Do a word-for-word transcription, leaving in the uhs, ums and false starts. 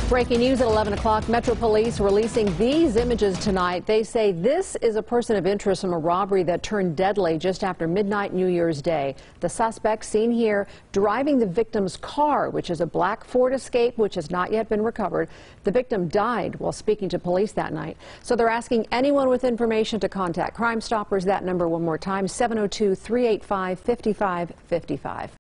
Breaking news at eleven o'clock. Metro Police releasing these images tonight. They say this is a person of interest from a robbery that turned deadly just after midnight New Year's Day. The suspect seen here driving the victim's car, which is a black Ford Escape, which has not yet been recovered. The victim died while speaking to police that night. So they're asking anyone with information to contact Crime Stoppers. That number one more time, seven oh two, three eight five, five five five five.